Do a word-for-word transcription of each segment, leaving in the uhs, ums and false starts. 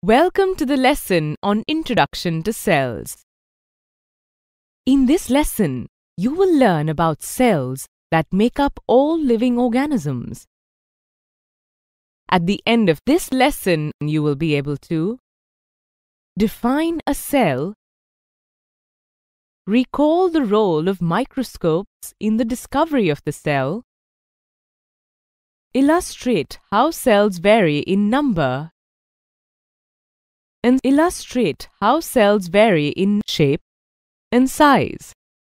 Welcome to the lesson on Introduction to Cells. In this lesson, you will learn about cells that make up all living organisms. At the end of this lesson, you will be able to define a cell, recall the role of microscopes in the discovery of the cell, illustrate how cells vary in number, and illustrate how cells vary in shape and size.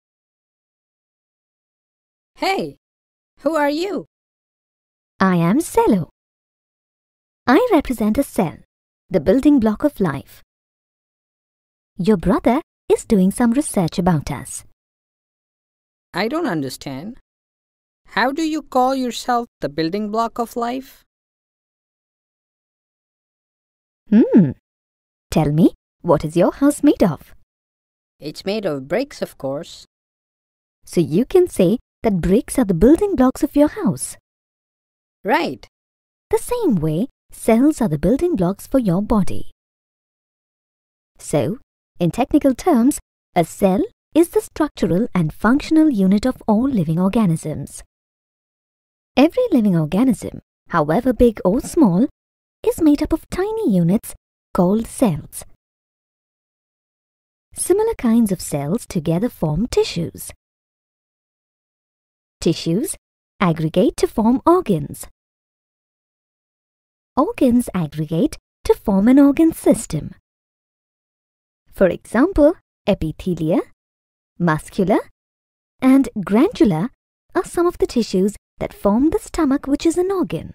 Hey, who are you? I am Cello. I represent a cell, the building block of life. Your brother is doing some research about us. I don't understand. How do you call yourself the building block of life? Hmm. Tell me, what is your house made of? It's made of bricks, of course. So you can say that bricks are the building blocks of your house. Right. The same way, cells are the building blocks for your body. So, in technical terms, a cell is the structural and functional unit of all living organisms. Every living organism, however big or small, is made up of tiny units called cells. Similar kinds of cells together form tissues. Tissues aggregate to form organs. Organs aggregate to form an organ system. For example, epithelia, muscular, and glandular are some of the tissues that form the stomach, which is an organ.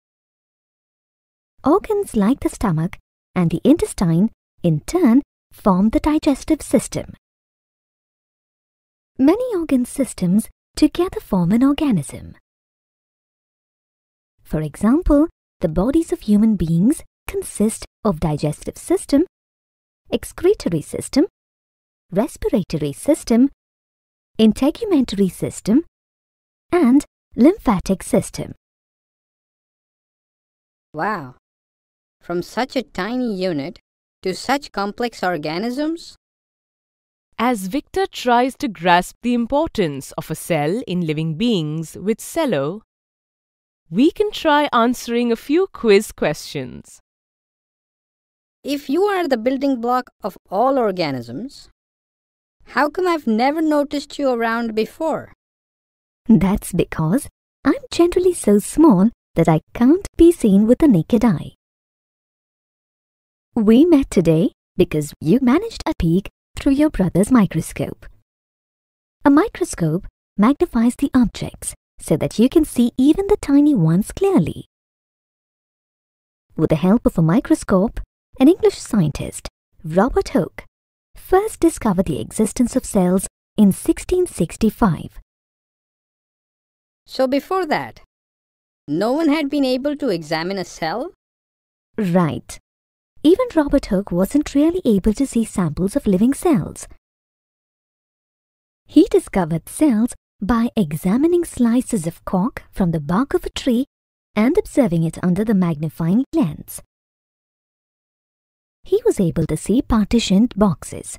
Organs like the stomach and the intestine, in turn, form the digestive system. Many organ systems together form an organism. For example, the bodies of human beings consist of digestive system, excretory system, respiratory system, integumentary system, and lymphatic system. Wow. From such a tiny unit to such complex organisms? As Victor tries to grasp the importance of a cell in living beings with Cello, we can try answering a few quiz questions. If you are the building block of all organisms, how come I've never noticed you around before? That's because I'm generally so small that I can't be seen with the naked eye. We met today because you managed a peek through your brother's microscope. A microscope magnifies the objects so that you can see even the tiny ones clearly. With the help of a microscope, an English scientist, Robert Hooke, first discovered the existence of cells in sixteen sixty-five. So before that, no one had been able to examine a cell? Right. Even Robert Hooke wasn't really able to see samples of living cells. He discovered cells by examining slices of cork from the bark of a tree and observing it under the magnifying lens. He was able to see partitioned boxes.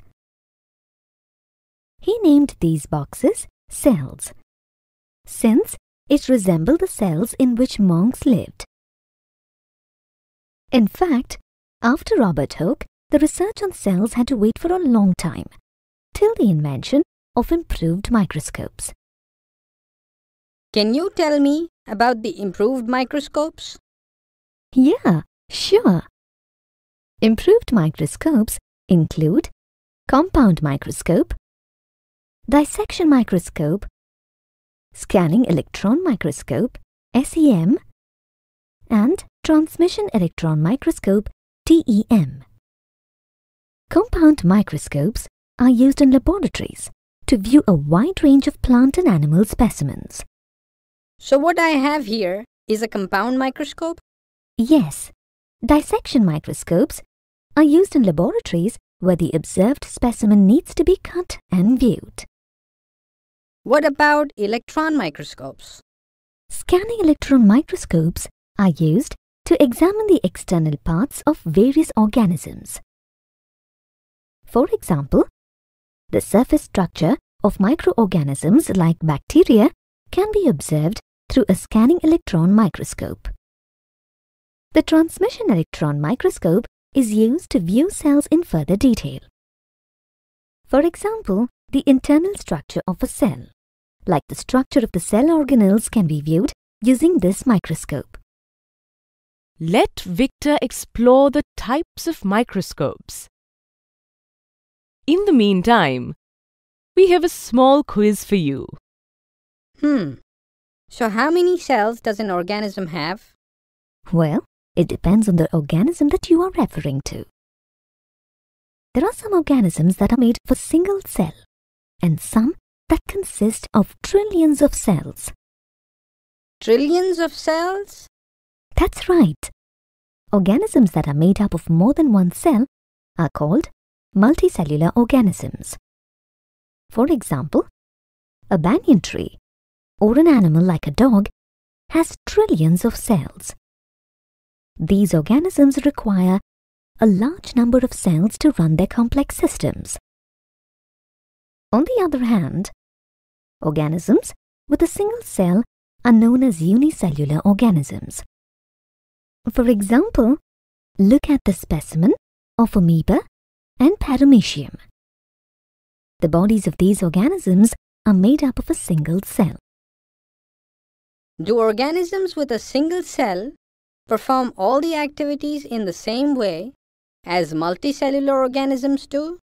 He named these boxes cells, since it resembled the cells in which monks lived. In fact, after Robert Hooke, the research on cells had to wait for a long time, till the invention of improved microscopes. Can you tell me about the improved microscopes? Yeah, sure. Improved microscopes include compound microscope, dissection microscope, scanning electron microscope, S E M, and transmission electron microscope, T E M. Compound microscopes are used in laboratories to view a wide range of plant and animal specimens. So what I have here is a compound microscope? Yes, dissection microscopes are used in laboratories where the observed specimen needs to be cut and viewed. What about electron microscopes? Scanning electron microscopes are used to examine the external parts of various organisms. For example, the surface structure of microorganisms like bacteria can be observed through a scanning electron microscope. The transmission electron microscope is used to view cells in further detail. For example, the internal structure of a cell, like the structure of the cell organelles, can be viewed using this microscope. Let Victor explore the types of microscopes. In the meantime, we have a small quiz for you. Hmm. So how many cells does an organism have? Well, it depends on the organism that you are referring to. There are some organisms that are made of a single cell, and some that consist of trillions of cells. Trillions of cells? That's right. Organisms that are made up of more than one cell are called multicellular organisms. For example, a banyan tree or an animal like a dog has trillions of cells. These organisms require a large number of cells to run their complex systems. On the other hand, organisms with a single cell are known as unicellular organisms. For example, look at the specimen of amoeba and paramecium. The bodies of these organisms are made up of a single cell. Do organisms with a single cell perform all the activities in the same way as multicellular organisms do?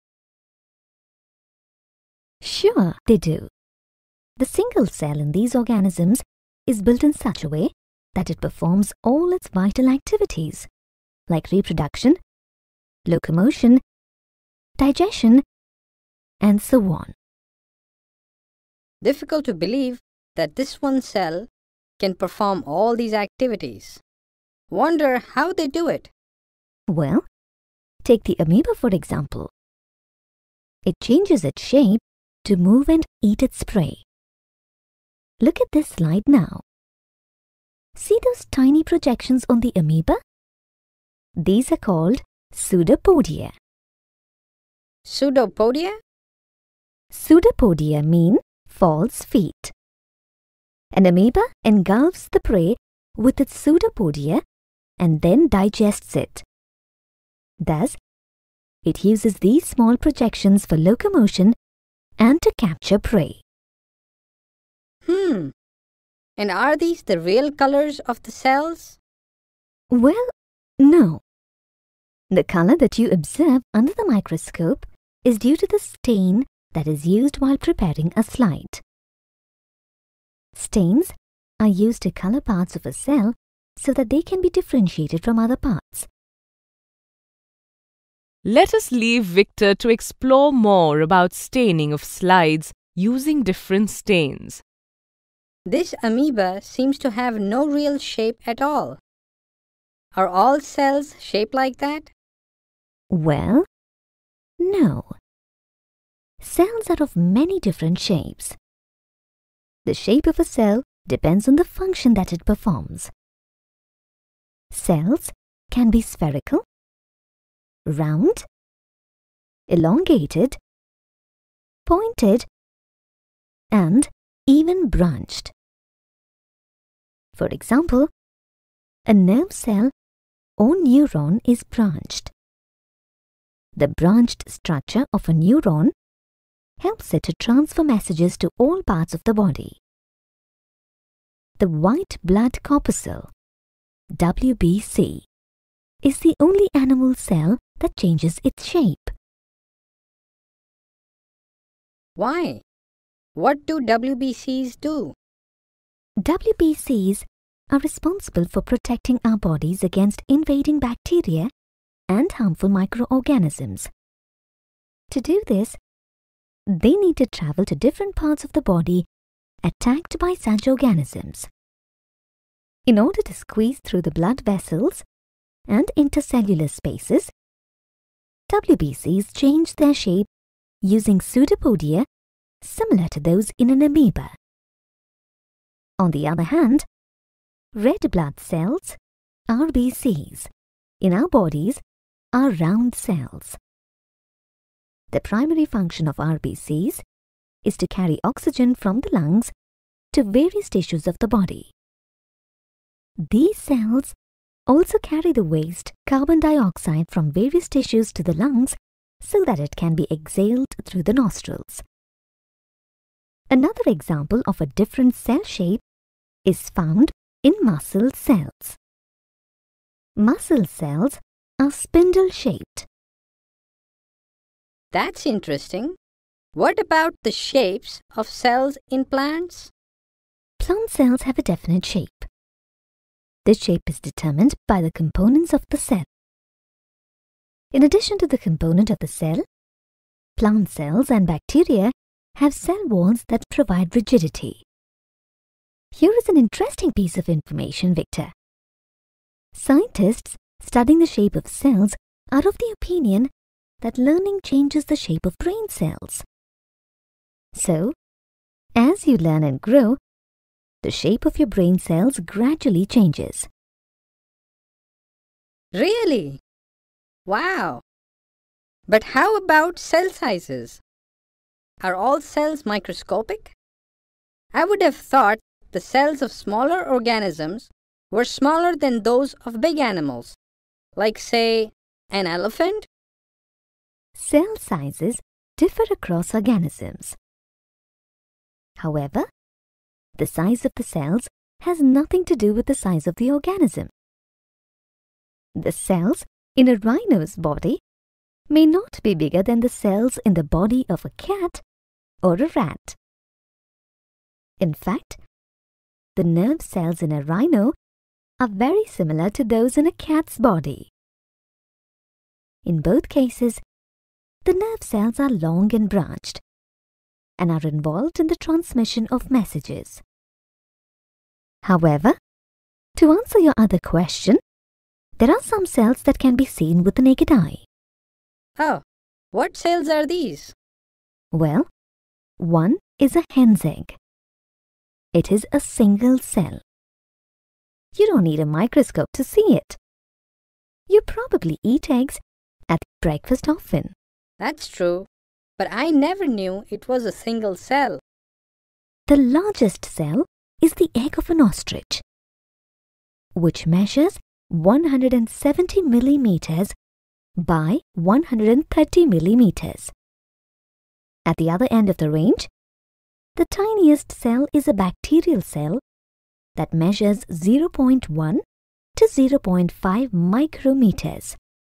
Sure, they do. The single cell in these organisms is built in such a way that it performs all its vital activities, like reproduction, locomotion, digestion, and so on. Difficult to believe that this one cell can perform all these activities. Wonder how they do it. Well, take the amoeba for example. It changes its shape to move and eat its prey. Look at this slide now. See those tiny projections on the amoeba? These are called pseudopodia. Pseudopodia? Pseudopodia mean false feet. An amoeba engulfs the prey with its pseudopodia and then digests it. Thus, it uses these small projections for locomotion and to capture prey. Hmm. And are these the real colors of the cells? Well, no. The color that you observe under the microscope is due to the stain that is used while preparing a slide. Stains are used to color parts of a cell so that they can be differentiated from other parts. Let us leave Victor to explore more about staining of slides using different stains. This amoeba seems to have no real shape at all. Are all cells shaped like that? Well, no. Cells are of many different shapes. The shape of a cell depends on the function that it performs. Cells can be spherical, round, elongated, pointed, and even branched. For example, a nerve cell or neuron is branched. The branched structure of a neuron helps it to transfer messages to all parts of the body. The white blood corpuscle, W B C, is the only animal cell that changes its shape. Why? What do W B Cs do? W B Cs are responsible for protecting our bodies against invading bacteria and harmful microorganisms. To do this, they need to travel to different parts of the body attacked by such organisms. In order to squeeze through the blood vessels and intercellular spaces, W B Cs change their shape using pseudopodia similar to those in an amoeba. On the other hand, red blood cells R B Cs, in our bodies are round cells. The primary function of R B Cs is to carry oxygen from the lungs to various tissues of the body. These cells also carry the waste carbon dioxide from various tissues to the lungs so that it can be exhaled through the nostrils. Another example of a different cell shape is found in muscle cells. Muscle cells are spindle-shaped. That's interesting. What about the shapes of cells in plants? Plant cells have a definite shape. This shape is determined by the components of the cell. In addition to the component of the cell, plant cells and bacteria have cell walls that provide rigidity. Here is an interesting piece of information, Victor. Scientists studying the shape of cells are of the opinion that learning changes the shape of brain cells. So, as you learn and grow, the shape of your brain cells gradually changes. Really? Wow! But how about cell sizes? Are all cells microscopic? I would have thought the cells of smaller organisms were smaller than those of big animals, like, say, an elephant. Cell sizes differ across organisms. However, the size of the cells has nothing to do with the size of the organism. The cells in a rhino's body may not be bigger than the cells in the body of a cat or a rat. In fact, the nerve cells in a rhino are very similar to those in a cat's body. In both cases, the nerve cells are long and branched and are involved in the transmission of messages. However, to answer your other question, there are some cells that can be seen with the naked eye. Oh, what cells are these? Well, one is a hen's egg. It is a single cell. You don't need a microscope to see it. You probably eat eggs at breakfast often. That's true, but I never knew it was a single cell. The largest cell is the egg of an ostrich, which measures one hundred seventy millimeters by one hundred thirty millimeters. At the other end of the range, the tiniest cell is a bacterial cell that measures zero point one to zero point five micrometers.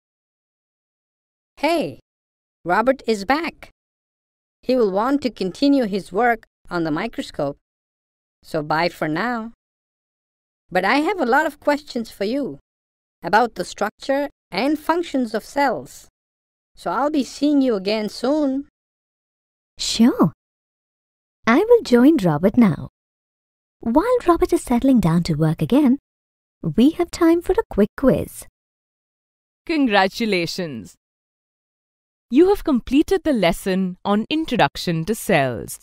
Hey, Robert is back. He will want to continue his work on the microscope. So bye for now. But I have a lot of questions for you about the structure and functions of cells. So I'll be seeing you again soon. Sure. I will join Robert now. While Robert is settling down to work again, we have time for a quick quiz. Congratulations! You have completed the lesson on Introduction to Cells.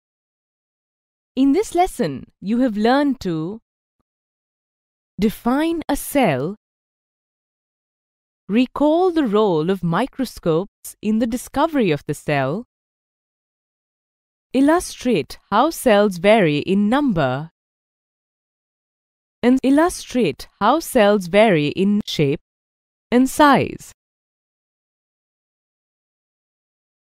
In this lesson, you have learned to define a cell, recall the role of microscopes in the discovery of the cell, illustrate how cells vary in number, and illustrate how cells vary in shape and size.